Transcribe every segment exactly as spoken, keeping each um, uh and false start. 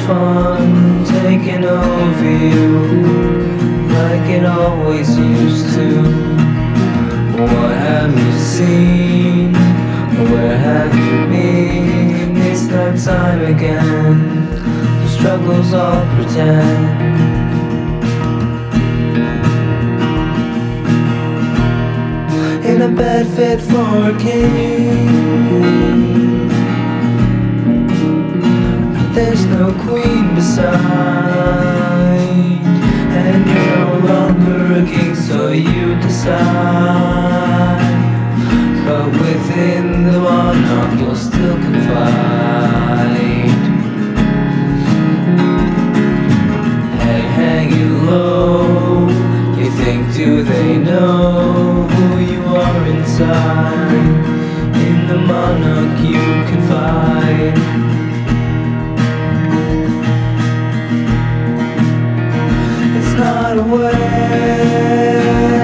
fun taking over you like it always used to. What have you seen? Where have you been? It's that time again. The struggles all pretend. In a bed fit for a king, there's no queen beside, and you're no longer a king, so you decide. But within the monarch you'll still confide. Hey, hanging low, you think, do they know who you are inside? In the monarch you confide. It's not a way,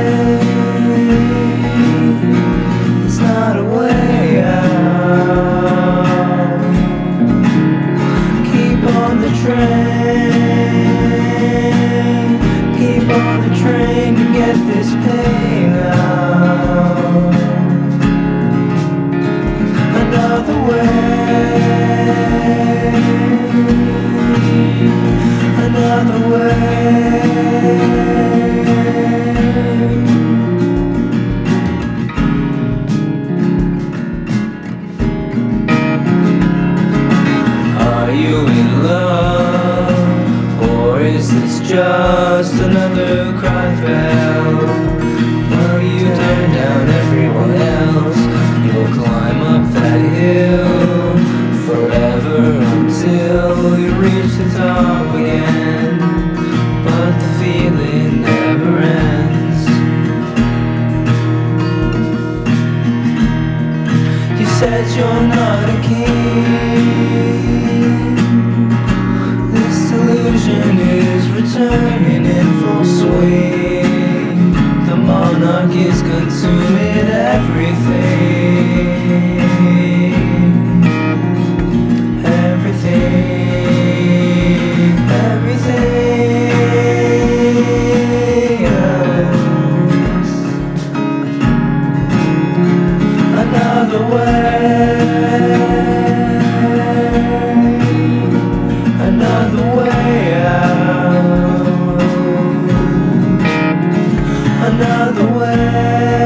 it's not a way out. Keep on the train, keep on the train to get this pain out. Another way, another way. Are you in love, or is this just another cry for help? Will you turn down everyone else? You'll climb up that hill forever until you reach the top again. But the feeling never ends. You said you're not a king. This delusion is returning in full swing. The monarch is consuming everything. Everything, everything else. Another way, another way out. Another way.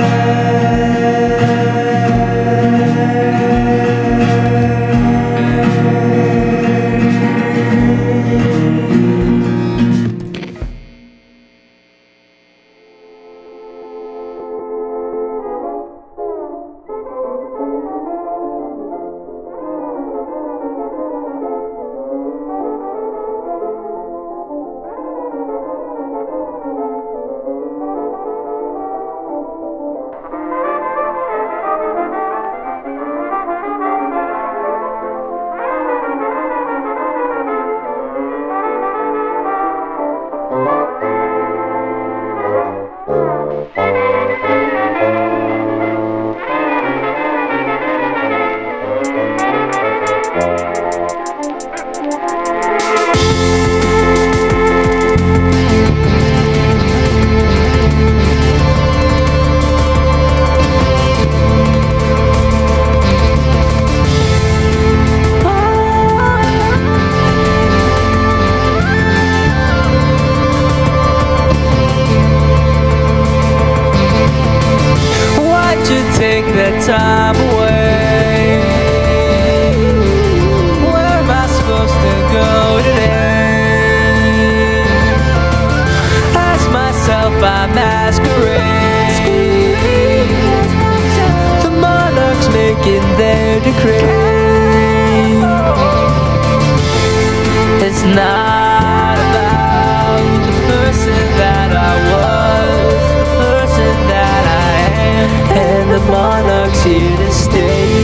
Take that time away. Where am I supposed to go today? Ask myself, I masquerade. The monarch's making their decree. It's not about the person that I was, the person that I am. And the monarch's here to stay.